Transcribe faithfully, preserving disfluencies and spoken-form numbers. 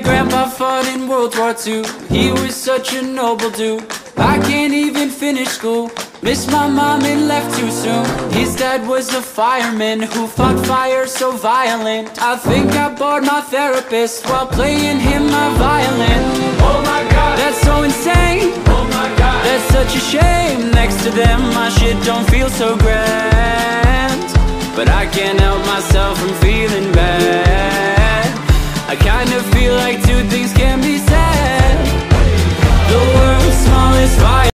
grandpa fought in World War Two. He was such a noble dude. I can't even finish school. Missed my mom and left too soon. His dad was a fireman who fought fire so violent. I think I bored my therapist while playing him my violin. Oh my god, that's so insane. Oh my god, that's such a shame. Next to them my shit don't feel so grand, but I can't help myself from feeling bad. I kinda feel like two things can be said. The world's smallest fire